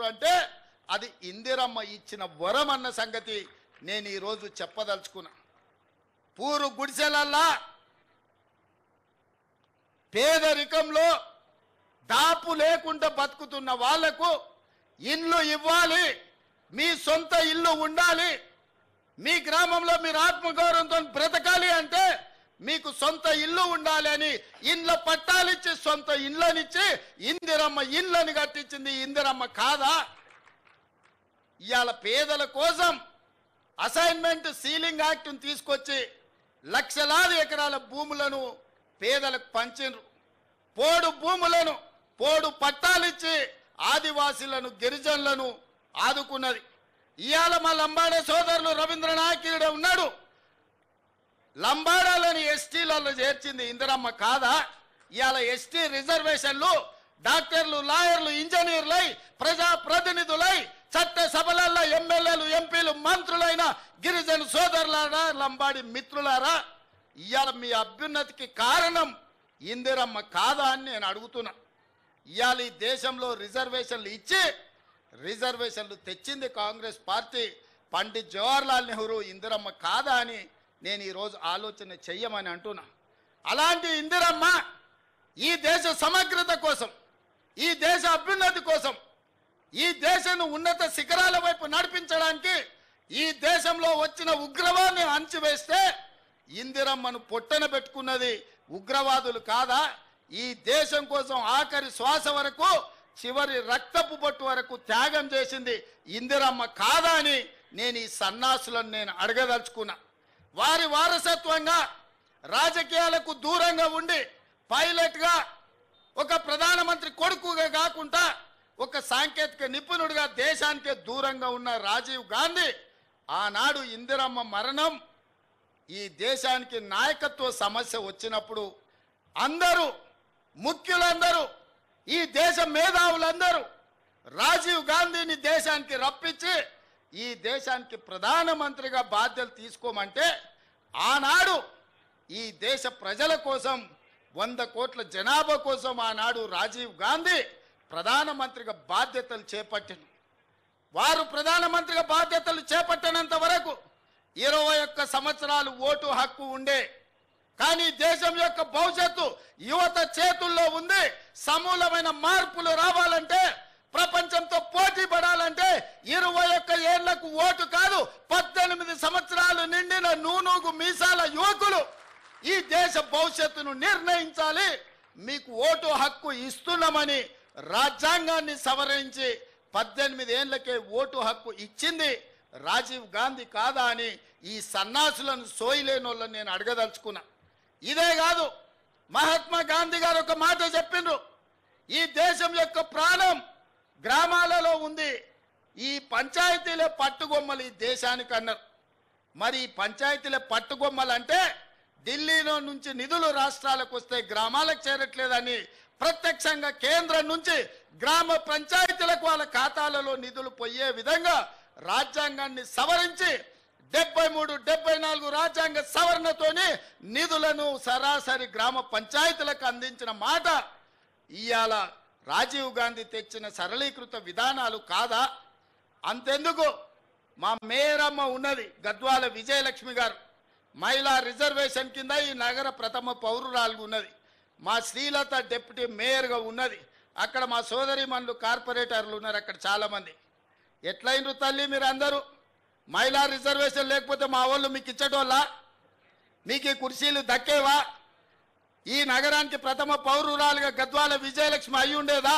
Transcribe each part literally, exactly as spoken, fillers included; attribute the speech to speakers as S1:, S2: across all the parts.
S1: చేసుకుంటారు అంటే అది ఇందిరమ్మ ఇచ్చిన వరం అన్న సంగతి నేను ఈరోజు చెప్పదలుచుకున్నా. పూరు గుడిసెలల్లా పేదరికంలో దాపు లేకుండా బతుకుతున్న వాళ్లకు ఇల్లు ఇవ్వాలి, మీ సొంత ఇల్లు ఉండాలి, మీ గ్రామంలో మీరు ఆత్మగౌరవంతో బ్రతకాలి అంటే మీకు సొంత ఇల్లు ఉండాలి అని ఇండ్ల పట్టాలిచ్చి సొంత ఇళ్ళనిచ్చి ఇందిరమ్మ ఇళ్ళని కట్టించింది ఇందిరమ్మ కాదా? ఇవాళ పేదల కోసం అసైన్మెంట్ సీలింగ్ యాక్ట్ను తీసుకొచ్చి లక్షలాది ఎకరాల భూములను పేదలకు పంచిండ్రు. పోడు భూములను పోడు పట్టాలిచ్చి ఆదివాసీలను గిరిజనులను ఆదుకున్నది. ఇవాళ మా లంబాడే సోదరులు రవీంద్రనాథ్ ఈడ ఉన్నాడు. లంబాడాలని ఎస్టీలలో చేర్చింది ఇందిరమ్మ కాదా? ఇవాళ ఎస్టీ రిజర్వేషన్లు డాక్టర్లు, లాయర్లు, ఇంజనీర్లై, ప్రజా ప్రతినిధులై, చట్ట సభలలో ఎమ్మెల్యేలు, ఎంపీలు, మంత్రులైన గిరిజన సోదరులారా, లంబాడి మిత్రులారా, ఇవాళ మీ అభ్యున్నతికి కారణం ఇందిరమ్మ కాదా అని నేను అడుగుతున్నా. ఇవాళ ఈ దేశంలో రిజర్వేషన్లు ఇచ్చి రిజర్వేషన్లు తెచ్చింది కాంగ్రెస్ పార్టీ. పండిత్ జవహర్లాల్ నెహ్రూ ఇందిరమ్మ కాదా అని నేను ఈరోజు ఆలోచన చెయ్యమని అంటున్నా. అలాంటి ఇందిరమ్మ ఈ దేశ సమగ్రత కోసం, ఈ దేశ అభ్యున్నతి కోసం, ఈ దేశాన్ని ఉన్నత శిఖరాల వైపు నడిపించడానికి ఈ దేశంలో వచ్చిన ఉగ్రవాదాన్ని అణచివేస్తే ఇందిరమ్మను పొట్టన పెట్టుకున్నది ఉగ్రవాదులు కాదా? ఈ దేశం కోసం ఆఖరి శ్వాస వరకు, చివరి రక్తపు బొట్టు వరకు త్యాగం చేసింది ఇందిరమ్మ కాదా అని నేను ఈ సన్నాసులను నేను అడగదలుచుకున్నా. వారి వారసత్వంగా రాజకీయాలకు దూరంగా ఉండి పైలట్గా ఒక ప్రధానమంత్రి కొడుకుగా కాకుండా ఒక సాంకేతిక నిపుణుడిగా దేశానికే దూరంగా ఉన్న రాజీవ్ గాంధీ ఆనాడు ఇందిరమ్మ మరణం ఈ దేశానికి నాయకత్వ సమస్య వచ్చినప్పుడు అందరూ, ముఖ్యులందరూ, ఈ దేశ మేధావులందరూ రాజీవ్ గాంధీని దేశానికి రప్పించి ఈ దేశానికి ప్రధానమంత్రిగా బాధ్యతలు తీసుకోమంటే ఆనాడు ఈ దేశ ప్రజల కోసం, వంద కోట్ల జనాభా కోసం ఆనాడు రాజీవ్ గాంధీ ప్రధానమంత్రిగా బాధ్యతలు చేపట్టిన వారు ప్రధానమంత్రిగా బాధ్యతలు చేపట్టినంత వరకు ఇరవై ఒక్క సంవత్సరాలు ఓటు హక్కు ఉండే. కానీ దేశం యొక్క భవిష్యత్తు యువత చేతుల్లో ఉంది. సమూలమైన మార్పులు రావాలంటే, ప్రపంచంతో పోటీ పడాలంటే ఇరవై ఒక్క ఏళ్లకు ఓటు కాదు, పద్దెనిమిది సంవత్సరాలు నిండిన నూనూగు మీసాల యువకులు ఈ దేశ భవిష్యత్తును నిర్ణయించాలి. మీకు ఓటు హక్కు ఇస్తున్నామని రాజ్యాంగాన్ని సవరించి పద్దెనిమిది ఏళ్లకే ఓటు హక్కు ఇచ్చింది రాజీవ్ గాంధీ కాదా అని ఈ సన్నాసులను సోయిలేని వాళ్ళని నేను అడగదలుచుకున్నా. ఇదే కాదు, మహాత్మా గాంధీ గారు ఒక మాట చెప్పిండ్రు, ఈ దేశం యొక్క ప్రాణం గ్రామాలలో ఉంది, ఈ పంచాయతీలే పట్టుగొమ్మలు ఈ దేశానికి అన్నారు. మరి ఈ పంచాయతీలే పట్టుగొమ్మలు అంటే ఢిల్లీలో నుంచి నిధులు రాష్ట్రాలకు వస్తే గ్రామాలకు చేరట్లేదని ప్రత్యక్షంగా కేంద్రం నుంచి గ్రామ పంచాయతీలకు వాళ్ళ ఖాతాలలో నిధులు పోయే విధంగా రాజ్యాంగాన్ని సవరించి డెబ్బై మూడు డెబ్బై నాలుగు రాజ్యాంగ సవరణతోని నిధులను సరాసరి గ్రామ పంచాయతీలకు అందించిన మాట ఇవాళ రాజీవ్ గాంధీ తెచ్చిన సరళీకృత విధానాలు కాదా? అంతెందుకు, మా మేయరమ్మ ఉన్నది గద్వాల విజయలక్ష్మి గారు, మహిళా రిజర్వేషన్ కింద ఈ నగర ప్రథమ పౌరురాలు ఉన్నది. మా శ్రీలత డిప్యూటీ మేయర్గా ఉన్నది. అక్కడ మా సోదరి మనులు కార్పొరేటర్లు ఉన్నారు అక్కడ చాలామంది. ఎట్లయినరు తల్లి మీరు అందరూ? మహిళా రిజర్వేషన్ లేకపోతే మా వాళ్ళు మీకు ఇచ్చటోళ్ళ? మీకు ఈ కుర్చీలు దక్కేవా? ఈ నగరానికి ప్రథమ పౌరురాలుగా గద్వాల విజయలక్ష్మి అయి ఉండేదా?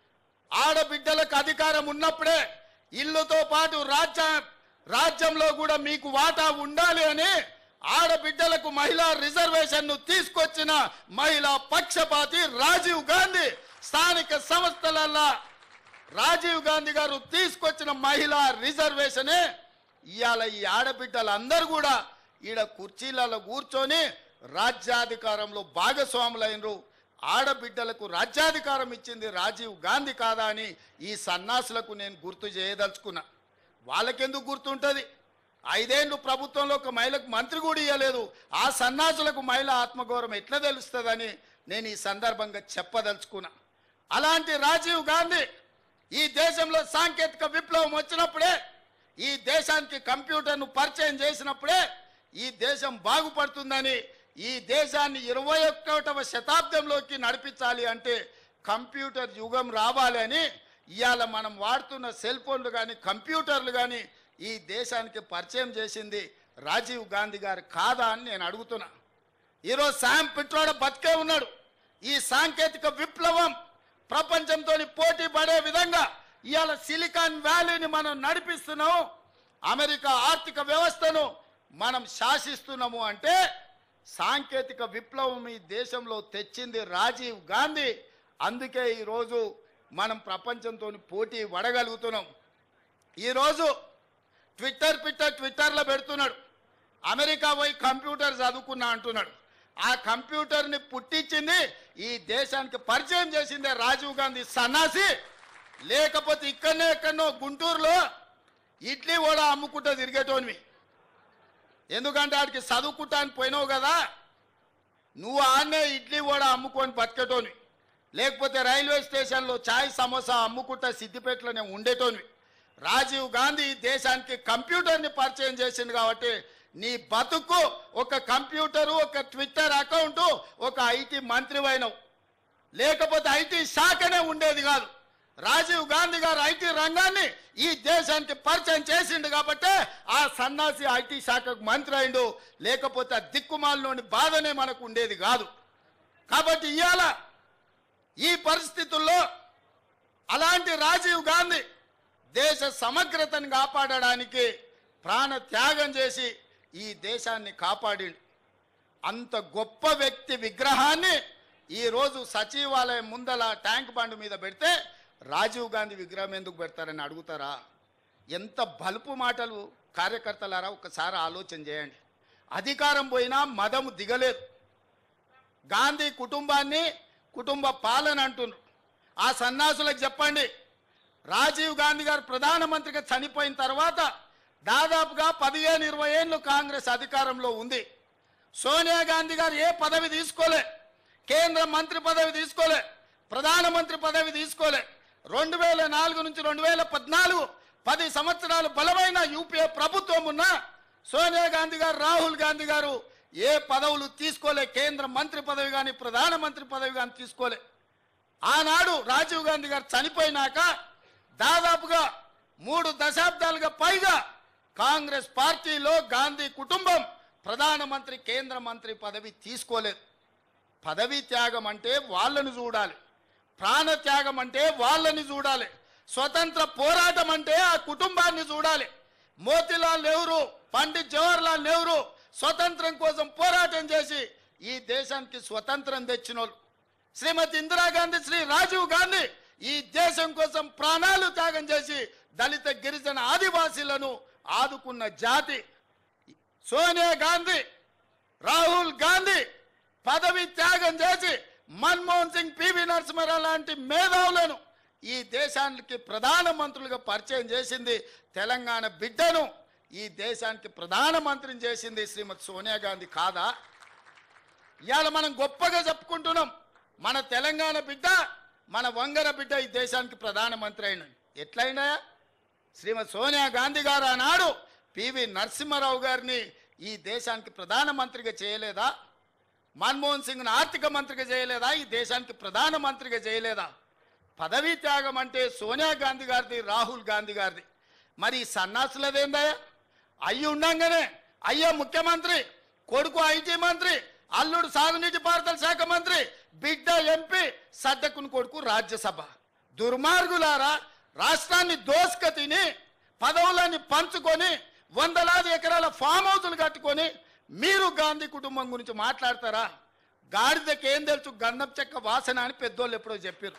S1: ఆడబిడ్డలకు అధికారం ఉన్నప్పుడే ఇల్లుతో పాటు రాజ్య రాజ్యంలో కూడా మీకు వాటా ఉండాలి అని ఆడబిడ్డలకు మహిళా రిజర్వేషన్ను తీసుకొచ్చిన మహిళా పక్షపాతి రాజీవ్ గాంధీ. స్థానిక సంస్థలల్లో రాజీవ్ గాంధీ గారు తీసుకొచ్చిన మహిళా రిజర్వేషనే ఇవాళ ఈ ఆడబిడ్డలందరూ కూడా ఈడ కుర్చీలలో కూర్చొని రాజ్యాధికారంలో భాగస్వాములైనరు. ఆడబిడ్డలకు రాజ్యాధికారం ఇచ్చింది రాజీవ్ గాంధీ కాదా అని ఈ సన్నాసులకు నేను గుర్తు చేయదలుచుకున్నా. వాళ్ళకెందుకు గుర్తుంటుంది? ఐదేళ్ళు ప్రభుత్వంలో ఒక మహిళకు మంత్రి కూడా ఇవ్వలేదు. ఆ సన్నాసులకు మహిళా ఆత్మగౌరవం ఎట్లా తెలుస్తుందని నేను ఈ సందర్భంగా చెప్పదలుచుకున్నా. అలాంటి రాజీవ్ గాంధీ ఈ దేశంలో సాంకేతిక విప్లవం వచ్చినప్పుడే, ఈ దేశానికి కంప్యూటర్ను పరిచయం చేసినప్పుడే ఈ దేశం బాగుపడుతుందని, ఈ దేశాన్ని ఇరవై ఒకటవ శతాబ్దంలోకి నడిపించాలి అంటే కంప్యూటర్ యుగం రావాలి అని ఇవాళ మనం వాడుతున్న సెల్ ఫోన్లు కానీ కంప్యూటర్లు కానీ ఈ దేశానికి పరిచయం చేసింది రాజీవ్ గాంధీ గారు కాదా అని నేను అడుగుతున్నా. ఈరోజు శామ్ పిట్రోడా బతికే ఉన్నాడు. ఈ సాంకేతిక విప్లవం ప్రపంచంతో పోటీ పడే విధంగా ఇవాళ సిలికాన్ వ్యాలీని మనం నడిపిస్తున్నాం, అమెరికా ఆర్థిక వ్యవస్థను మనం శాసిస్తున్నాము అంటే సాంకేతిక విప్లవం ఈ దేశంలో తెచ్చింది రాజీవ్ గాంధీ. అందుకే ఈరోజు మనం ప్రపంచంతో పోటీ పడగలుగుతున్నాం. ఈరోజు ట్విట్టర్ ట్విట్టర్ ట్విట్టర్లో పెడుతున్నాడు, అమెరికా పోయి కంప్యూటర్ చదువుకున్నా అంటున్నాడు. ఆ కంప్యూటర్ని పుట్టించింది, ఈ దేశానికి పరిచయం చేసిందే రాజీవ్ గాంధీ సన్నాసి. లేకపోతే ఇక్కడనే ఎక్కడనో గుంటూరులో ఇడ్లీ కూడా అమ్ముకుంటూ తిరిగేటోనివి. ఎందుకంటే ఆడికి చదువుకుంటా అని పోయినావు కదా, నువ్వు ఆడనే ఇడ్లీ కూడా అమ్ముకొని బతికేటోనివి. లేకపోతే రైల్వే స్టేషన్లో చాయ్ సమోసా అమ్ముకుంటా సిద్దిపేటలోనే ఉండేటోనివి. రాజీవ్ గాంధీ దేశానికి కంప్యూటర్ని పరిచయం చేసింది కాబట్టి నీ బతుకు ఒక కంప్యూటరు, ఒక ట్విట్టర్ అకౌంటు, ఒక ఐటీ మంత్రి అయినవు. లేకపోతే ఐటీ శాఖనే ఉండేది కాదు. రాజీవ్ గాంధీ గారు ఐటీ రంగాన్ని ఈ దేశానికి పరిచయం చేసిండు కాబట్టి ఆ సన్నాసి ఐటీ శాఖకు మంత్రి అయిండు. లేకపోతే ఆ దిక్కుమాలలోని బాధనే మనకు ఉండేది కాదు. కాబట్టి ఇవాళ ఈ పరిస్థితుల్లో అలాంటి రాజీవ్ గాంధీ దేశ సమగ్రతను కాపాడడానికి ప్రాణ త్యాగం చేసి ఈ దేశాన్ని కాపాడిండు. అంత గొప్ప వ్యక్తి విగ్రహాన్ని ఈరోజు సచివాలయం ముందల ట్యాంక్ బండ్ మీద పెడితే రాజీవ్ గాంధీ విగ్రహం ఎందుకు పెడతారని అడుగుతారా? ఎంత బలుపు మాటలు కార్యకర్తలారా, ఒకసారి ఆలోచన చేయండి. అధికారం పోయినా మదము దిగలేదు. గాంధీ కుటుంబాన్ని కుటుంబ పాలన అంటున్నారు. ఆ సన్నాసులకు చెప్పండి, రాజీవ్ గాంధీ గారు ప్రధానమంత్రిగా చనిపోయిన తర్వాత దాదాపుగా పదిహేను ఇరవై ఏళ్ళు కాంగ్రెస్ అధికారంలో ఉంది. సోనియా గాంధీ గారు ఏ పదవి తీసుకోలే, కేంద్ర మంత్రి పదవి తీసుకోలే, ప్రధానమంత్రి పదవి తీసుకోలే. రెండు వేల నాలుగు నుంచి రెండు వేల పద్నాలుగు పది సంవత్సరాలు బలమైన యూపీఏ ప్రభుత్వం ఉన్న సోనియా గాంధీ గారు, రాహుల్ గాంధీ గారు ఏ పదవులు తీసుకోలే. కేంద్ర మంత్రి పదవి కానీ ప్రధానమంత్రి పదవి కానీ తీసుకోలే. ఆనాడు రాజీవ్ గాంధీ గారు చనిపోయినాక దాదాపుగా మూడు దశాబ్దాలుగా పైగా కాంగ్రెస్ పార్టీలో గాంధీ కుటుంబం ప్రధానమంత్రి, కేంద్ర మంత్రి పదవి తీసుకోలేదు. పదవి త్యాగం అంటే వాళ్ళని చూడాలి, ప్రాణ త్యాగం అంటే వాళ్ళని చూడాలి, స్వతంత్ర పోరాటం అంటే ఆ కుటుంబాన్ని చూడాలి. మోతీలాల్ నెహ్రూ, పండిత్ జవహర్లాల్ నెహ్రూ స్వతంత్రం కోసం పోరాటం చేసి ఈ దేశానికి స్వతంత్రం తెచ్చినోళ్ళు. శ్రీమతి ఇందిరాగాంధీ, శ్రీ రాజీవ్ గాంధీ ఈ దేశం కోసం ప్రాణాలు త్యాగం చేసి దళిత గిరిజన ఆదివాసీలను ఆదుకున్న జాతి. సోనియా గాంధీ, రాహుల్ గాంధీ పదవి త్యాగం చేసి మన్మోహన్ సింగ్, పివి నరసింహారావు లాంటి మేధావులను ఈ దేశానికి ప్రధానమంత్రులుగా పరిచయం చేసింది. తెలంగాణ బిడ్డను ఈ దేశానికి ప్రధానమంత్రిని చేసింది శ్రీమతి సోనియా గాంధీ కాదా? ఇవాళ మనం గొప్పగా చెప్పుకుంటున్నాం, మన తెలంగాణ బిడ్డ, మన వంగర బిడ్డ ఈ దేశానికి ప్రధానమంత్రి అయిన. ఎట్లయినా శ్రీమతి సోనియా గాంధీ గారు ఆనాడు పివి నరసింహారావు గారిని ఈ దేశానికి ప్రధానమంత్రిగా చేయలేదా? మన్మోహన్ సింగ్ను ఆర్థిక మంత్రిగా చేయలేదా? ఈ దేశానికి ప్రధానమంత్రిగా చేయలేదా? పదవీ త్యాగం అంటే సోనియా గాంధీ గారిది, రాహుల్ గాంధీ గారిది. మరి సన్నాసులదేందయ్యా? అయ్యి ఉండంగానే అయ్యా ముఖ్యమంత్రి, కొడుకు ఐటీ మంత్రి, అల్లుడు సాగునీటి పారుదల శాఖ మంత్రి, బిడ్డ ఎంపీ, సడ్డకుని కొడుకు రాజ్యసభ. దుర్మార్గులారా, రాష్ట్రాన్ని దోసుక తిని పదవులని పంచుకొని వందలాది ఎకరాల ఫామ్ హౌసులు కట్టుకొని మీరు గాంధీ కుటుంబం గురించి మాట్లాడతారా? గాడిదకి ఏం తెలుసు గంధం చెక్క వాసన అని పెద్దోళ్ళు ఎప్పుడో చెప్పారు.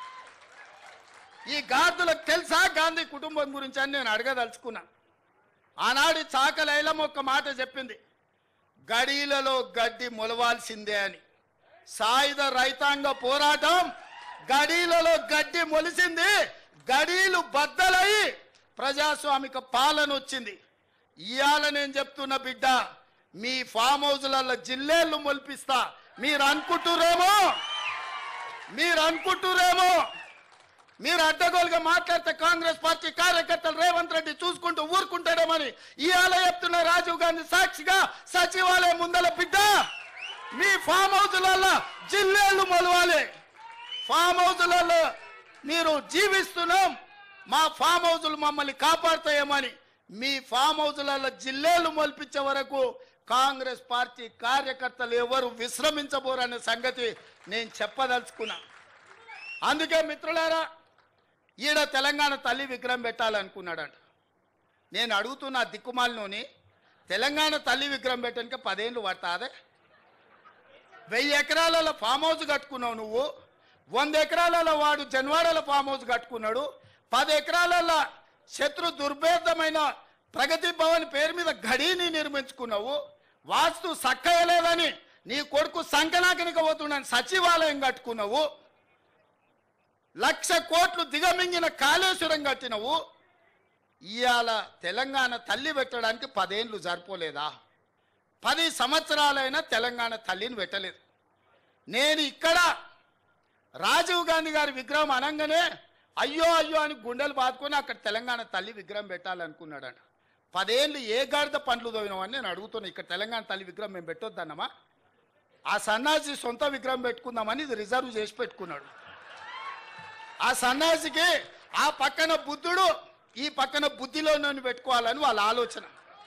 S1: ఈ గాడిదలకు తెలుసా గాంధీ కుటుంబం గురించి అని నేను అడగదలుచుకున్నా. ఆనాడు చాకలైలమ్మ ఒక్క మాట చెప్పింది, గడీలలో గడ్డి మొలవాల్సిందే అని. సాయుధ రైతాంగ పోరాటం గడీలలో గడ్డి మొలిసింది, గడీలు బద్దలై ప్రజాస్వామిక పాలన వచ్చింది. ఇవాళ నేను చెప్తున్న బిడ్డ, మీ ఫామ్ హౌస్లలో జిల్లేళ్ళు మొలిపిస్తా. మీరు అనుకుంటురేమో మీరు అనుకుంటురేమో మీరు అడ్డగోలుగా మాట్లాడితే కాంగ్రెస్ పార్టీ కార్యకర్తలు రేవంత్ రెడ్డి చూసుకుంటూ ఊరుకుంటాడేమని ఇవాళ చెప్తున్న రాజీవ్ గాంధీ సాక్షిగా సచివాలయం ముందల బిడ్డ మీ ఫామ్ హౌస్లలో జిల్లేలు మొలవాలి. ఫామ్ హౌస్లలో మీరు జీవిస్తున్నాం, మా ఫామ్ హౌస్లు మమ్మల్ని కాపాడుతాయేమని మీ ఫామ్ హౌస్లలో జిల్లేలు మొలిపించే వరకు కాంగ్రెస్ పార్టీ కార్యకర్తలు ఎవరు విశ్రమించబోరనే సంగతి నేను చెప్పదలుచుకున్నా. అందుకే మిత్రులారా, ఈడ తెలంగాణ తల్లి విగ్రహం పెట్టాలనుకున్నాడంట. నేను అడుగుతున్నా దిక్కుమాలినోని, తెలంగాణ తల్లి విగ్రహం పెట్టడానికి పదేళ్ళు పడతాదే? వెయ్యి ఎకరాలలో ఫామ్ హౌస్ కట్టుకున్నావు నువ్వు, వంద ఎకరాలలో వాడు జన్వాడల ఫామ్ హౌస్ కట్టుకున్నాడు, పది ఎకరాలలో శత్రు దుర్భేదమైన ప్రగతి భవన్ పేరు మీద గడిని నిర్మించుకున్నావు, వాస్తు సక్కయలేదని నీ కొడుకు సంకనాకనికి పోతున్నాను సచివాలయం కట్టుకున్నావు, లక్ష కోట్లు దిగమింగిన కాళేశ్వరం కట్టినవు. ఇవాళ తెలంగాణ తల్లి పెట్టడానికి పదేళ్ళు సరిపోలేదా? పది సంవత్సరాలైనా తెలంగాణ తల్లిని పెట్టలేదు. నేను ఇక్కడ రాజీవ్ గాంధీ గారి విగ్రహం అనగానే అయ్యో అయ్యో అని గుండెలు బాదుకొని అక్కడ తెలంగాణ తల్లి విగ్రహం పెట్టాలనుకున్నాడంట. పదేళ్ళు ఏ గాడిద పండ్లు తోవినామని నేను అడుగుతున్నా. ఇక్కడ తెలంగాణ తల్లి విగ్రహం మేము పెట్టొద్దన్నమా? ఆ సన్నాసి సొంత విగ్రహం పెట్టుకుందామని ఇది రిజర్వ్ చేసి పెట్టుకున్నాడు. ఆ సన్నాసికి ఆ పక్కన బుద్ధుడు, ఈ పక్కన బుద్ధిలోనూ పెట్టుకోవాలని వాళ్ళ ఆలోచన.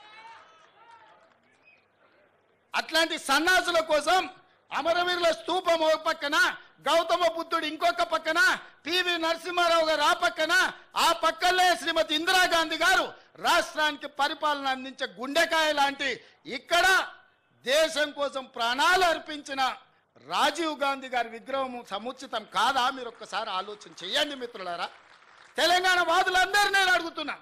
S1: అట్లాంటి సన్నాసుల కోసం అమరవీరుల స్తూపం ఒక పక్కన, గౌతమ బుద్ధుడు ఇంకొక పక్కన, పివి నరసింహారావు గారు ఆ పక్కన, ఆ పక్కనే శ్రీమతి ఇందిరాగాంధీ గారు రాష్ట్రానికి పరిపాలన అందించే గుండెకాయ లాంటి ఇక్కడ దేశం కోసం ప్రాణాలు అర్పించిన రాజీవ్ గాంధీ గారి విగ్రహం సముచితం కాదా? మీరు ఒక్కసారి ఆలోచన చెయ్యండి మిత్రులారా. తెలంగాణ వాదులందరూ నేను అడుగుతున్నా,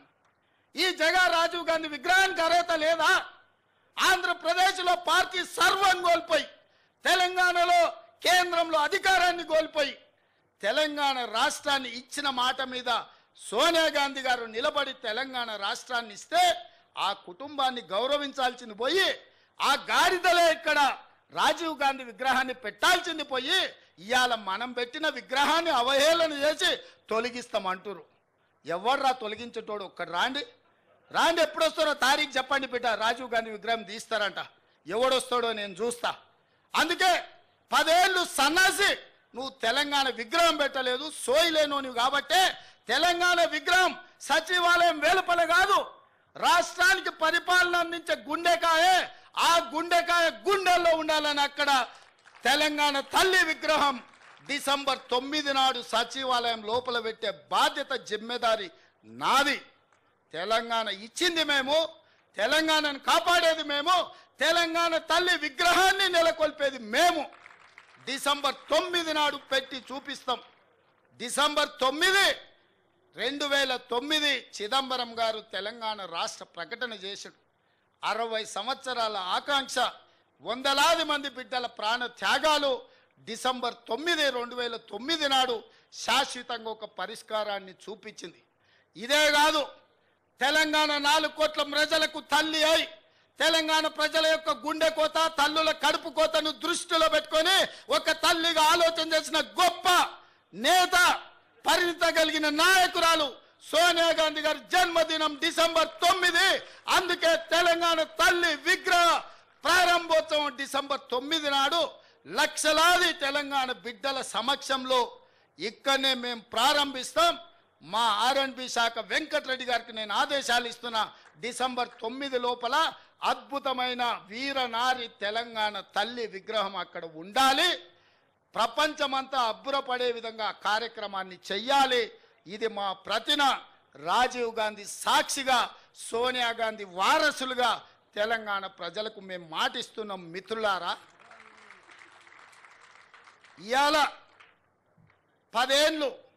S1: ఈ జగా రాజీవ్ గాంధీ విగ్రహానికి అర్హత లేదా? ఆంధ్రప్రదేశ్లో పార్టీ సర్వం కోల్పోయి, తెలంగాణలో కేంద్రంలో అధికారాన్ని కోల్పోయి, తెలంగాణ రాష్ట్రాన్ని ఇచ్చిన మాట మీద సోనియా గాంధీ గారు నిలబడి తెలంగాణ రాష్ట్రాన్ని ఇస్తే ఆ కుటుంబాన్ని గౌరవించాల్సింది పోయి, ఆ గాడిదలే ఇక్కడ రాజీవ్ గాంధీ విగ్రహాన్ని పెట్టాల్సింది పోయి ఇవాళ మనం పెట్టిన విగ్రహాన్ని అవహేళన చేసి తొలగిస్తామంటారు. ఎవర్రా తొలగించేటోడు? ఒక్కడు రాండి రాండి ఎప్పుడు వస్తారో తారీఖు చెప్పండి బిడ్డ. రాజీవ్ గాంధీ విగ్రహం తీస్తారంట, ఎవడొస్తాడో నేను చూస్తా. అందుకే పదేళ్ళు సన్నాసి నువ్వు తెలంగాణ విగ్రహం పెట్టలేదు, సోయిలేను నువ్వు కాబట్టే తెలంగాణ విగ్రహం సచివాలయం వెలుపల కాదు, రాష్ట్రానికి పరిపాలన అందించే గుండెకాయే, ఆ గుండెకాయ గుండెల్లో ఉండాలని అక్కడ తెలంగాణ తల్లి విగ్రహం డిసెంబర్ తొమ్మిది నాడు సచివాలయం లోపల పెట్టే బాధ్యత జిమ్మెదారి నాది. తెలంగాణ ఇచ్చింది మేము, తెలంగాణను కాపాడేది మేము, తెలంగాణ తల్లి విగ్రహాన్ని నెలకొల్పేది మేము. డిసెంబర్ తొమ్మిది నాడు పెట్టి చూపిస్తాం. డిసెంబర్ తొమ్మిది రెండు వేల తొమ్మిది చిదంబరం గారు తెలంగాణ రాష్ట్ర ప్రకటన చేశాడు. అరవై సంవత్సరాల ఆకాంక్ష, వందలాది మంది బిడ్డల ప్రాణ త్యాగాలు డిసెంబర్ తొమ్మిది రెండు వేల తొమ్మిది నాడు శాశ్వతంగా ఒక పరిష్కారాన్ని చూపించింది. ఇదే కాదు, తెలంగాణ నాలుగు కోట్ల ప్రజలకు తల్లి అయి తెలంగాణ ప్రజల యొక్క గుండె కోత, తల్లుల కడుపు కోతను దృష్టిలో పెట్టుకొని ఒక తల్లిగా ఆలోచన చేసిన గొప్ప నేత, పరిణిత కలిగిన నాయకురాలు సోనియా గాంధీ గారి జన్మదినం డిసెంబర్ తొమ్మిది. అందుకే తెలంగాణ తల్లి విగ్రహ ప్రారంభోత్సవం డిసెంబర్ తొమ్మిది నాడు లక్షలాది తెలంగాణ బిడ్డల సమక్షంలో ఇక్కడనే మేము ప్రారంభిస్తాం. మా ఆర్ అండ్ బి శాఖ వెంకటరెడ్డి గారికి నేను ఆదేశాలు ఇస్తున్నా, డిసెంబర్ తొమ్మిది లోపల అద్భుతమైన వీరనారి తెలంగాణ తల్లి విగ్రహం అక్కడ ఉండాలి. ప్రపంచమంతా అబ్బురపడే విధంగా కార్యక్రమాన్ని చెయ్యాలి. ఇది మా ప్రతిన. రాజీవ్ గాంధీ సాక్షిగా, సోనియా గాంధీ వారసులుగా తెలంగాణ ప్రజలకు మేము మాటిస్తున్నాం. మిత్రులారా, ఇవాళ పదేళ్ళు